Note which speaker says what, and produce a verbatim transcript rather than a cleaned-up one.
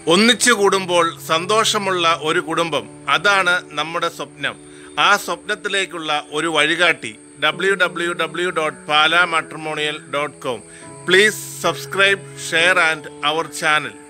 Speaker 1: ഒന്നിച്ചു കൂടുമ്പോൾ സന്തോഷമുള്ള ഒരു കുടുംബം, അതാണ് നമ്മുടെ സ്വപ്നം. ആ സ്വപ്നത്തിലേക്കുള്ള ഒരു വഴികാട്ടി W W W dot Pala matrimonial dot com. Please subscribe, share and our channel.